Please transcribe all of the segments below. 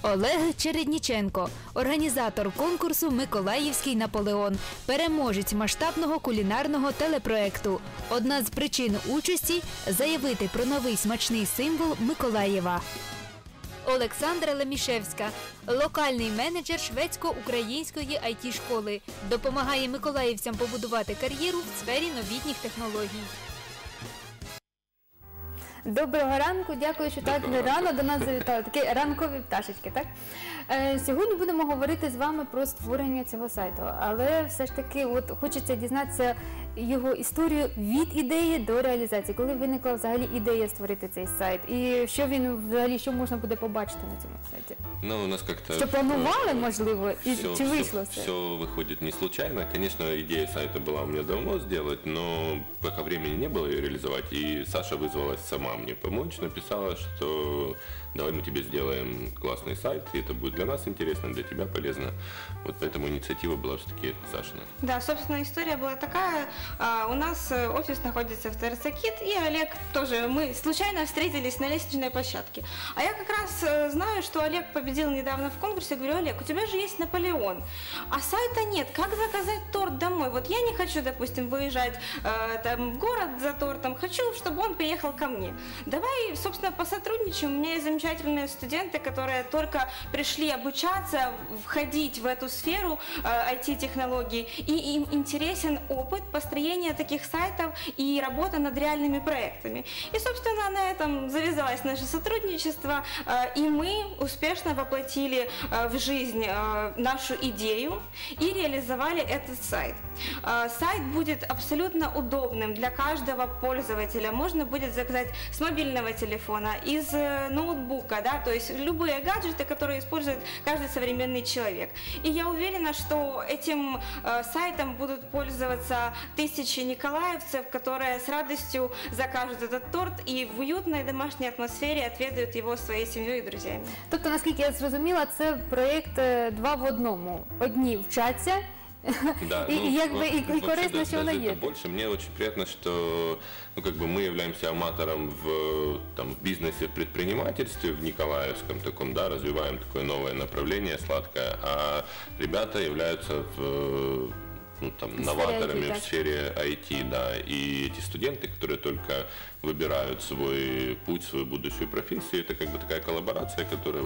Олег Чередніченко, організатор конкурсу «Миколаївський Наполеон», переможець масштабного кулінарного телепроекту. Одна з причин участі – заявити про новий смачний символ Миколаєва. Олександра Лемішевська, локальний менеджер шведсько-української IT-школи, допомагає миколаївцям побудувати кар'єру в сфері новітніх технологій. Доброго ранку, дякую, що так рано до нас завітали. Такі ранкові пташечки, так? Сьогодні будемо говорити з вами про створення цього сайту, але все ж таки хочеться дізнатися його історію від ідеї до реалізації. Коли виникла взагалі ідея створити цей сайт? І що він взагалі, що можна буде побачити на цьому сайті? Ну, у нас как-то... Що планували, можливо, і чи вийшло все? Все выходит не случайно. Конечно, идея сайта была у меня давно сделать, но пока времени не было ее реализовать. И Саша вызвалась сама мне помочь, написала, что давай мы тебе сделаем классный сайт, и это будет для нас интересно, для тебя полезно. Вот поэтому инициатива была все-таки Сашина. Да, собственно, история была такая. У нас офис находится в ТРЦ КИТ, и Олег тоже, мы случайно встретились на лестничной площадке. А я как раз знаю, что Олег победил недавно в конкурсе. Говорю: Олег, у тебя же есть Наполеон, а сайта нет. Как заказать торт домой? Вот я не хочу, допустим, выезжать там, в город за тортом, хочу, чтобы он приехал ко мне. Давай, собственно, посотрудничаем. У меня есть замечательные студенты, которые только пришли обучаться, входить в эту сферу IT-технологий, и им интересен опыт построения таких сайтов и работа над реальными проектами. И, собственно, на этом завязалось наше сотрудничество, и мы успешно воплотили в жизнь нашу идею и реализовали этот сайт. Сайт будет абсолютно удобным для каждого пользователя. Можно будет заказать с мобильного телефона, из ноутбука, да, то есть любые гаджеты, которые использует каждый современный человек. И я уверена, что этим сайтом будут пользоваться тысячи николаевцев, которые с радостью закажут этот торт и в уютной домашней атмосфере отведают его своей семьей и друзьями. Тобто, наскільки я зрозуміла, це проєкт два в одному. Одні вчаться, Да, и корисно, что оно есть. Больше мне очень приятно, что мы являемся аматором в бизнесе, в предпринимательстве, в Николаевском таком, да, развиваем такое новое направление сладкое, а ребята являются новаторами в сфере IT, да, и эти студенты, которые только выбирают свой путь, свою будущую профессию, это как бы такая коллаборация, которая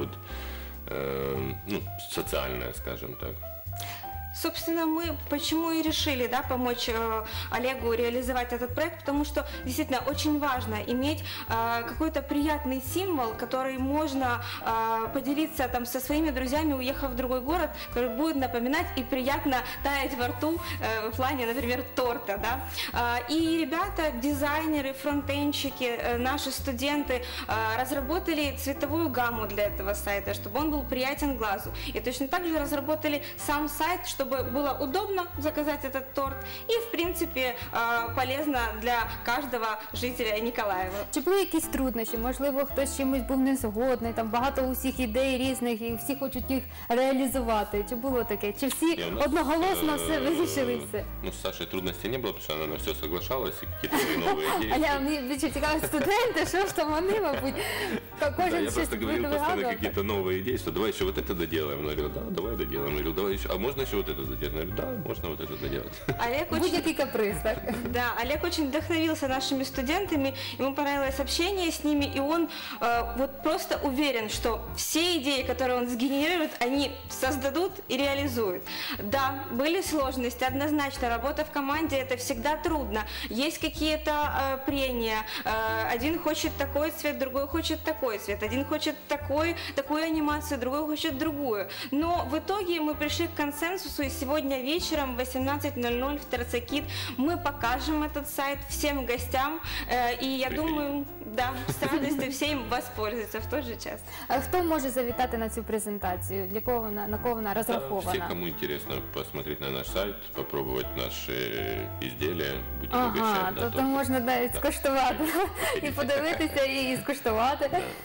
социальная, скажем так. Собственно, мы почему и решили, да, помочь Олегу реализовать этот проект, потому что действительно очень важно иметь какой-то приятный символ, который можно поделиться там со своими друзьями, уехав в другой город, который будет напоминать и приятно таять во рту в плане, например, торта, да. И ребята, дизайнеры, фронтенщики, наши студенты разработали цветовую гамму для этого сайта, чтобы он был приятен глазу. И точно так же разработали сам сайт, чтобы было удобно заказать этот торт и, в принципе, полезно для каждого жителя Николаева. Чи були якісь труднощі? Можливо, хтось з чимось був не згодний, там багато усіх ідей різних і всі хочуть їх реалізувати. Чи було таке? Чи всі одноголосно все вирішили все? Ну, с Сашей трудностей не было, потому что она на все соглашалась, и какие-то новые идеи. А я, мені цікаво, студенти, що ж там вони, мабуть, кожен я просто говорил постоянно какие-то новые идеи, что давай еще вот это доделаем. Она говорила: да, давай доделаем. Я говорил: давай еще, а можно еще вот это доделать? Я говорю: да, можно вот это доделать. Будь-який каприз, так? Да, Олег очень вдохновился нашими студентами, ему понравилось общение с ними, и он просто уверен, что все идеи, которые он сгенерирует, они создадут и реализуют. Да, были сложности, однозначно, работа в команде – это всегда трудно. Есть какие-то прения, один хочет такой цвет, другой хочет такой цвет, один хочет такую анимацию, другой хочет другую. Но в итоге мы пришли к консенсусу, и сегодня вечером в 18:00 в ТРЦ КИТ мы покажем этот сайт всем гостям, и я думаю, да, с радостью все им воспользуются в тот же час. А хто може завітати на цю презентацію? Для кого на кого вона розрахована? Все, кому интересно посмотреть на наш сайт, попробовать наши изделия, будем угощать. Тобто можна навіть скуштувати, і подивитися, і скуштувати.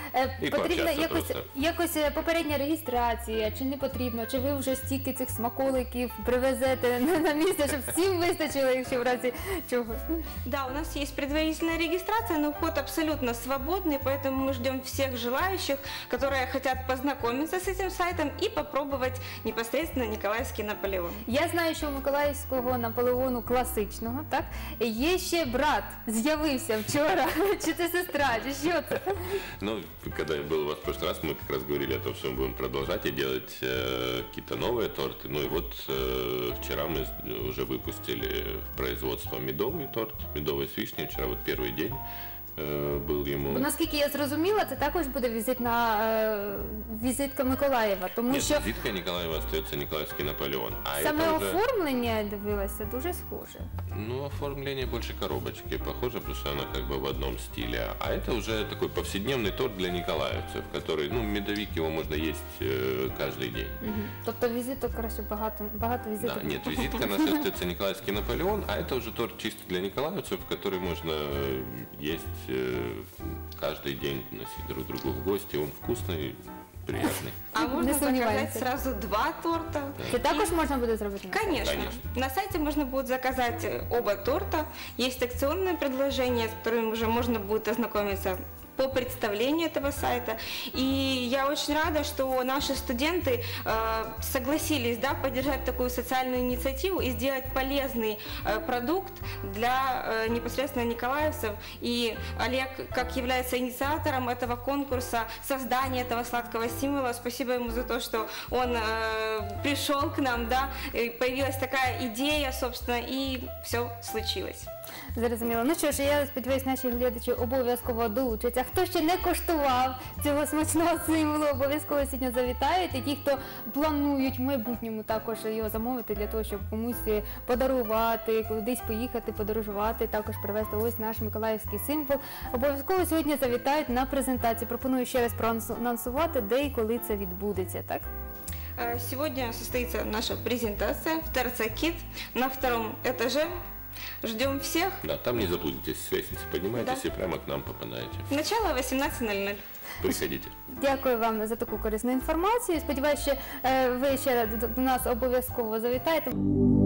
І потрібна пообщатися якось попередня реєстрація, чи не потрібно, чи ви вже стільки цих смаколиків привезете на місце, щоб всім вистачило, якщо в разі чого? Да, у нас есть предварительная регистрация, но вход абсолютно свободный, поэтому мы ждем всех желающих, которые хотят познакомиться с этим сайтом и попробовать непосредственно Николаевский Наполеон. Я знаю, що у Миколаївського Наполеону класичного, так, є ще брат, з'явився вчора, чи це сестра, чи що це? Ну, когда я был у вас в прошлый раз, мы как раз говорили о том, что мы будем продолжать и делать какие-то новые торты. Ну и вот вчера мы уже выпустили в производство медовый торт, медовый с вишней. Вчера вот первый день был ему. Бо, наскільки я зрозуміла, це також буде візитка Миколаєва, тому Нет, що визитка Николаева остается Николаевский Наполеон. А саме это уже, оформлення, я дивилася, дуже схоже. ну, оформление больше коробочки похоже, потому что оно как бы в одном стиле. А это уже такой повседневный торт для николаевцев, который, ну, медовик, его можно есть каждый день. Тобто візиток, коротше, багато візиток. Да, нет, визитка на все остается Николаевский Наполеон, а это уже торт чисто для николаевцев, который можно есть каждый день, носить друг другу в гости. Он вкусный, приятный. А можно заказать сомневаемся. сразу 2 торта. Це також можна буде зробити? Конечно. Конечно. На сайте можно будет заказать оба торта. Есть акционное предложение, с которым уже можно будет ознакомиться по представлению этого сайта. И я очень рада, что наши студенты согласились, да, поддержать такую социальную инициативу и сделать полезный продукт для непосредственно николаевцев. И Олег, как является инициатором этого конкурса, создания этого сладкого символа, спасибо ему за то, что он пришел к нам, да, и появилась такая идея, собственно, и все случилось. Зрозуміло. Ну що ж, я сподіваюся, наші глядачі обов'язково долучаться. Хто ще не коштував цього смачного символу, обов'язково сьогодні завітають. І ті, хто планують в майбутньому також його замовити для того, щоб комусь подарувати, кудись поїхати, подорожувати, також привезти ось наш миколаївський символ. Обов'язково сьогодні завітають на презентацію. Пропоную ще раз проанонсувати, де і коли це відбудеться, так? Сегодня состоится наша презентация в ТРЦ «Кит» на 2-м этаже. Ждем всех. Да, там не заблудитесь, с лестницы поднимаетесь Да. и прямо к нам попадаете. Начало 18:00. Приходите. Дякую вам за таку корисну інформацію. Сподіваюся, що ви ще до нас обов'язково завітаєте.